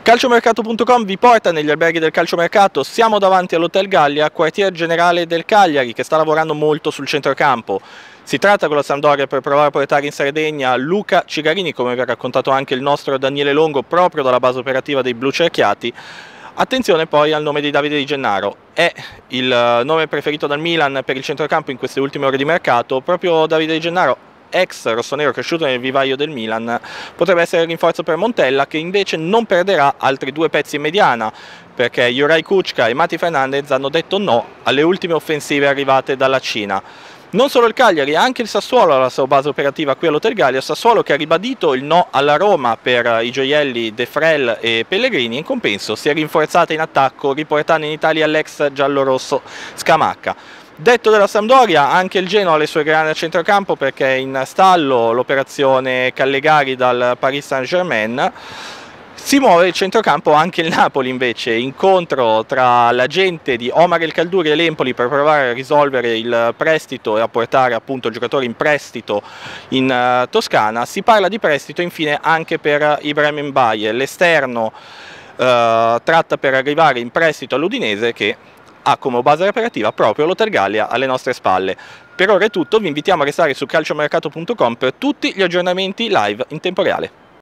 Calciomercato.com vi porta negli alberghi del calciomercato. Siamo davanti all'Hotel Gallia, quartier generale del Cagliari, che sta lavorando molto sul centrocampo. Si tratta con la Sampdoria per provare a portare in Sardegna Luca Cigarini, come vi ha raccontato anche il nostro Daniele Longo, proprio dalla base operativa dei Blu Cerchiati. Attenzione poi al nome di Davide Di Gennaro, è il nome preferito dal Milan per il centrocampo in queste ultime ore di mercato. Proprio Davide Di Gennaro, ex rossonero cresciuto nel vivaio del Milan, potrebbe essere il rinforzo per Montella, che invece non perderà altri due pezzi in mediana, perché Juraj Kucka e Mati Fernandez hanno detto no alle ultime offensive arrivate dalla Cina. Non solo il Cagliari, anche il Sassuolo ha la sua base operativa qui all'Hotel Gallia. Sassuolo che ha ribadito il no alla Roma per i gioielli De Frel e Pellegrini, in compenso si è rinforzata in attacco riportando in Italia l'ex giallorosso Scamacca. Detto della Sampdoria, anche il Genoa ha le sue grane a centrocampo, perché è in stallo l'operazione Callegari dal Paris Saint-Germain. Si muove il centrocampo anche il Napoli invece, incontro tra l'agente di Omar El Kaldouri e l'Empoli per provare a risolvere il prestito e a portare appunto il giocatore in prestito in Toscana. Si parla di prestito infine anche per Ibrahim Mbaye, l'esterno tratta per arrivare in prestito all'Udinese, che ha come base operativa proprio l'Hotel Gallia alle nostre spalle. Per ora è tutto, vi invitiamo a restare su calciomercato.com per tutti gli aggiornamenti live in tempo reale.